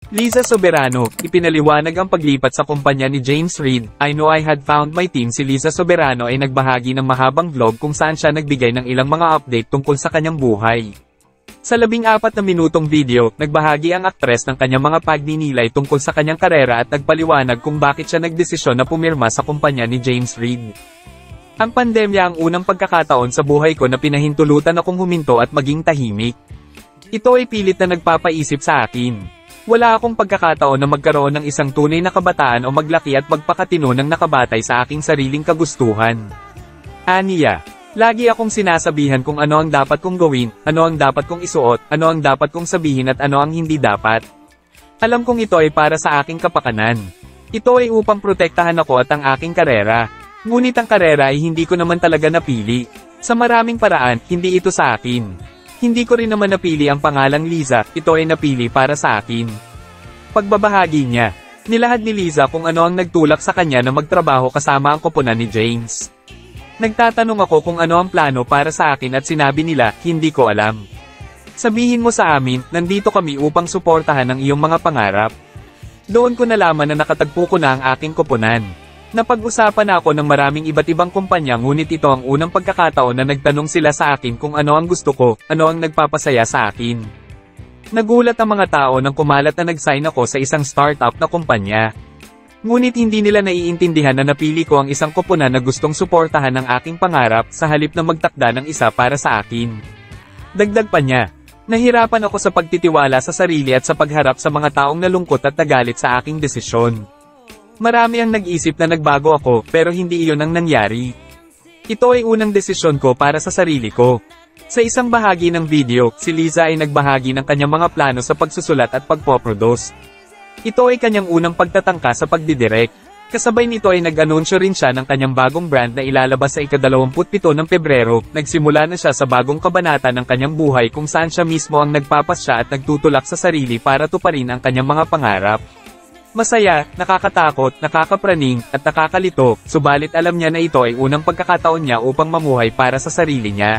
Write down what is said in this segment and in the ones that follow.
Liza Soberano, ipinaliwanag ang paglipat sa kumpanya ni James Reid. I know I had found my team. Si Liza Soberano ay nagbahagi ng mahabang vlog kung saan siya nagbigay ng ilang mga update tungkol sa kanyang buhay. Sa 14 na minutong video, nagbahagi ang aktres ng kanyang mga pagninilay tungkol sa kanyang karera at nagpaliwanag kung bakit siya nagdesisyon na pumirma sa kumpanya ni James Reid. Ang pandemya ang unang pagkakataon sa buhay ko na pinahintulutan akong huminto at maging tahimik. Ito ay pilit na nagpapaisip sa akin. Wala akong pagkakataon na magkaroon ng isang tunay na kabataan o maglaki at magpakatino ng nakabatay sa aking sariling kagustuhan. Aniya, lagi akong sinasabihan kung ano ang dapat kong gawin, ano ang dapat kong isuot, ano ang dapat kong sabihin at ano ang hindi dapat. Alam kong ito ay para sa aking kapakanan. Ito ay upang protektahan ako at ang aking karera. Ngunit ang karera ay hindi ko naman talaga napili. Sa maraming paraan, hindi ito sa akin. Hindi ko rin naman napili ang pangalang Liza, ito ay napili para sa akin. Pagbabahagi niya, nilahad ni Liza kung ano ang nagtulak sa kanya na magtrabaho kasama ang koponan ni James. Nagtatanong ako kung ano ang plano para sa akin at sinabi nila, hindi ko alam. Sabihin mo sa amin, nandito kami upang suportahan ang iyong mga pangarap. Doon ko nalaman na nakatagpo ko na ang aking koponan. Napag-usapan ako ng maraming iba't ibang kumpanya ngunit ito ang unang pagkakataon na nagtanong sila sa akin kung ano ang gusto ko, ano ang nagpapasaya sa akin. Nagulat ang mga tao nang kumalat na nag-sign ako sa isang startup na kumpanya. Ngunit hindi nila naiintindihan na napili ko ang isang koponan na gustong suportahan ang aking pangarap sa halip na magtakda ng isa para sa akin. Dagdag pa niya, nahirapan ako sa pagtitiwala sa sarili at sa pagharap sa mga taong nalungkot at nagalit sa aking desisyon. Marami ang nag-isip na nagbago ako, pero hindi iyon ang nangyari. Ito ay unang desisyon ko para sa sarili ko. Sa isang bahagi ng video, si Liza ay nagbahagi ng kanyang mga plano sa pagsusulat at pagpoproduce. Ito ay kanyang unang pagtatangka sa pagdidirect. Kasabay nito ay nag-anunsyo rin siya ng kanyang bagong brand na ilalabas sa ika-27 ng Pebrero. Nagsimula na siya sa bagong kabanata ng kanyang buhay kung saan siya mismo ang nagpapasya at nagtutulak sa sarili para tuparin ang kanyang mga pangarap. Masaya, nakakatakot, nakakapraning, at nakakalito, subalit alam niya na ito ay unang pagkakataon niya upang mamuhay para sa sarili niya.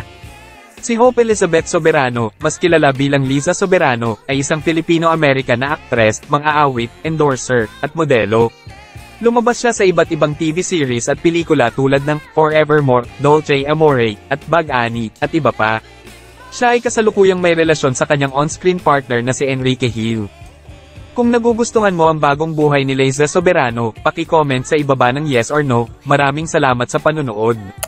Si Hope Elizabeth Soberano, mas kilala bilang Liza Soberano, ay isang Filipino-American na aktres, mang-aawit, endorser, at modelo. Lumabas siya sa iba't ibang TV series at pelikula tulad ng Forevermore, Dolce Amore, at Bag Annie, at iba pa. Siya ay kasalukuyang may relasyon sa kanyang on-screen partner na si Enrique Hill. Kung nagugustuhan mo ang bagong buhay ni Liza Soberano, paki-comment sa ibaba ng yes or no. Maraming salamat sa panonood.